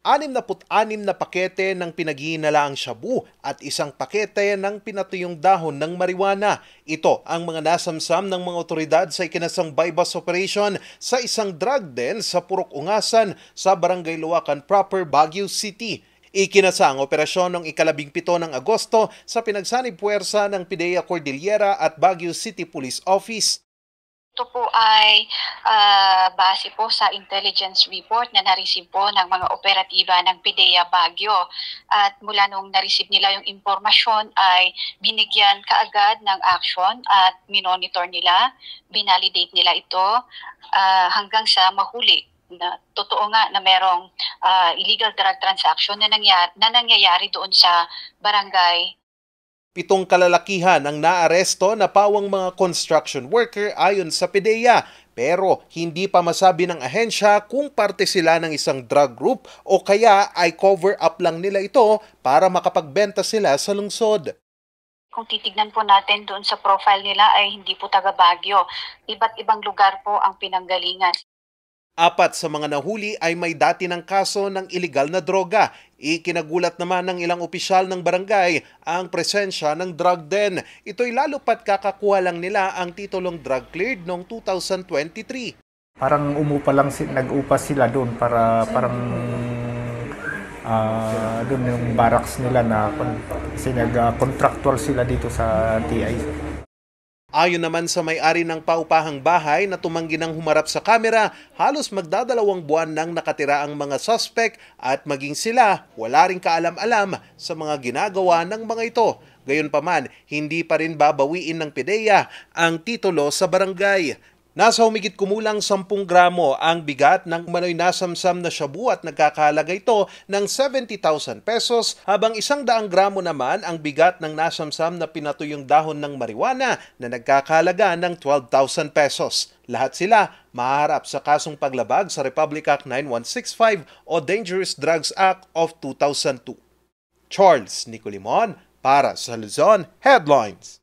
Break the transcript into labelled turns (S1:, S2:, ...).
S1: 66 na pakete ng pinaghihinalaang shabu at isang pakete ng pinatuyong dahon ng marijuana. Ito ang mga nasamsam ng mga otoridad sa ikinasang bypass operation sa isang drug den sa Purok Ungasan sa Barangay Luwakan Proper, Baguio City. Ikinasa ang operasyon noong ika-17 ng Agosto sa pinagsanib puwersa ng PIDEA Cordillera at Baguio City Police Office.
S2: Ito po ay base po sa intelligence report na na-receive po ng mga operatiba ng PIDEA Baguio. At mula nung na-receive nila yung impormasyon ay binigyan kaagad ng action at minonitor nila, binalidate nila ito hanggang sa mahuli na totoo nga na merong illegal drug transaction na nangyayari doon sa barangay.
S1: 7 kalalakihan ang naaresto na pawang mga construction worker ayon sa PIDEA, pero hindi pa masabi ng ahensya kung parte sila ng isang drug group o kaya ay cover up lang nila ito para makapagbenta sila sa lungsod.
S2: Kung titignan po natin doon sa profile nila ay hindi po taga Baguio. Iba't ibang lugar po ang pinanggalingan.
S1: 4 sa mga nahuli ay may dati ng kaso ng iligal na droga. Ikinagulat naman ng ilang opisyal ng barangay ang presensya ng drug den. Ito'y lalo pat kakakuha lang nila ang titulong drug cleared noong 2023.
S3: Parang nag-upa sila doon para parang doon yung barracks nila na kasi nag-contractual sila dito sa TI.
S1: Ayon naman sa may-ari ng paupahang bahay na tumanggi ng humarap sa kamera, halos magdadalawang buwan nang nakatira ang mga suspect at maging sila wala ring kaalam-alam sa mga ginagawa ng mga ito. Gayunpaman, hindi pa rin babawiin ng PIDEA ang titulo sa barangay. Nasa humigit kumulang 10 gramo ang bigat ng manoy nasamsam na shabu at nagkakahalaga ito ng 70,000 pesos habang 100 gramo naman ang bigat ng nasamsam na pinatuyong dahon ng marijuana na nagkakahalaga ng 12,000 pesos. Lahat sila maharap sa kasong paglabag sa Republic Act 9165 o Dangerous Drugs Act of 2002. Charles Nicolimon para sa Luzon Headlines.